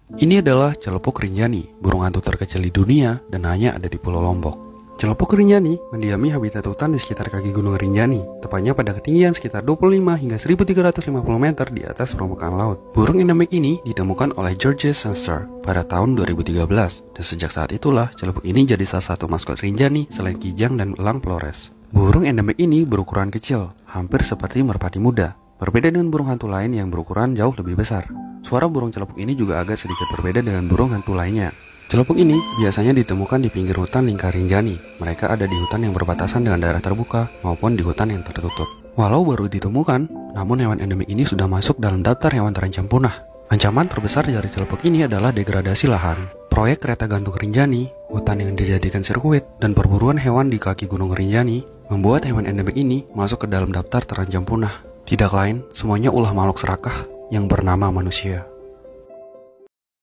Ini adalah Celepuk rinjani, burung hantu terkecil di dunia dan hanya ada di Pulau Lombok. Celepuk rinjani mendiami habitat hutan di sekitar kaki Gunung Rinjani, tepatnya pada ketinggian sekitar 25 hingga 1350 meter di atas permukaan laut. Burung endemik ini ditemukan oleh Georges Sensor pada tahun 2013, dan sejak saat itulah celepuk ini jadi salah satu maskot Rinjani selain kijang dan elang Flores. Burung endemik ini berukuran kecil, hampir seperti merpati muda. Berbeda dengan burung hantu lain yang berukuran jauh lebih besar. Suara burung celepuk ini juga agak sedikit berbeda dengan burung hantu lainnya. Celepuk ini biasanya ditemukan di pinggir hutan lingkar Rinjani. Mereka ada di hutan yang berbatasan dengan daerah terbuka maupun di hutan yang tertutup. Walau baru ditemukan, namun hewan endemik ini sudah masuk dalam daftar hewan terancam punah. Ancaman terbesar dari celepuk ini adalah degradasi lahan. Proyek kereta gantung Rinjani, hutan yang dijadikan sirkuit, dan perburuan hewan di kaki Gunung Rinjani membuat hewan endemik ini masuk ke dalam daftar terancam punah. Tidak lain, semuanya ulah makhluk serakah yang bernama manusia.